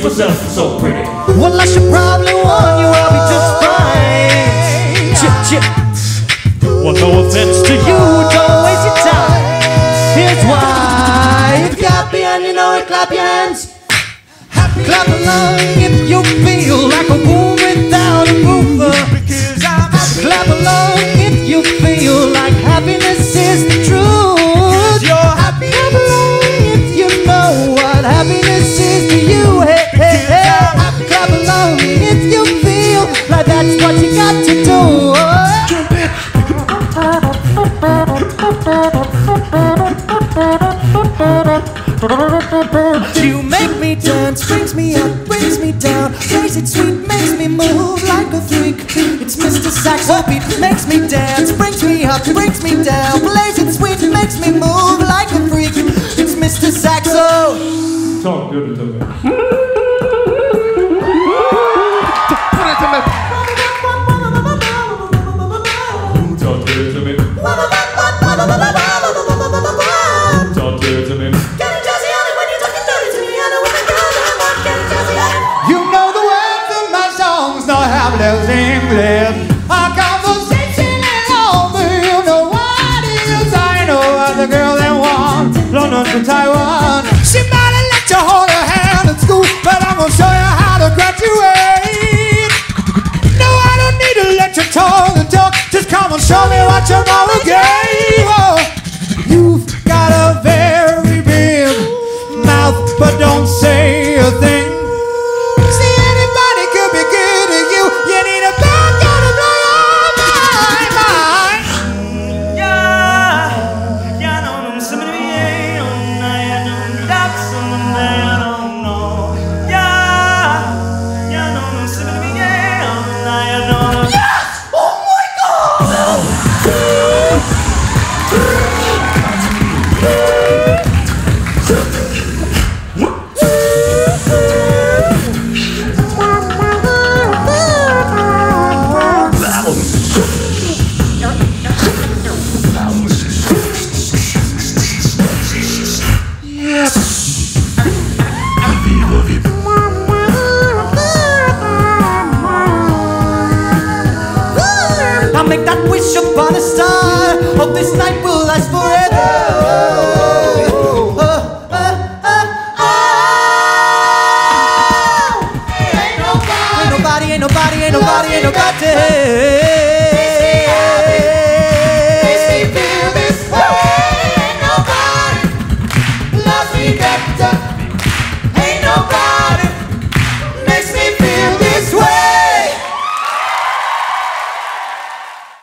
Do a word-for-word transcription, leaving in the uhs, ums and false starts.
yourself so pretty. Well, I should probably warn you, I'll be just fine. Chip, chip. Well, no offense to you, don't waste your time. Here's why. If you're happy and you know it, clap your hands. Clap along if you feel like a woman without a mover. Clap along if you feel like happiness is the truth. Clap along if you know what happiness is to you. Hey, hey, hey. Clap along if you feel like that's what you got to do. You make me dance, brings me up, brings me down, plays it sweet, makes me move like a freak. It's Mister Saxo beat, makes me dance, brings me up, brings me down, plays it sweet, makes me move like a freak. It's Mister Saxo. Talk good to me. Talk good to me. Talk good to me. There's England, our conversation is over. You know what it is. I know what the girl they want. London to Taiwan. She might have let you hold her hand at school, but I'm gonna show you how to graduate. No, I don't need to let you talk and talk. Just come and show me what your mama gave. Oh, you've got a very big mouth, but don't say a thing. Make that wish upon a star. Hope this night will last forever.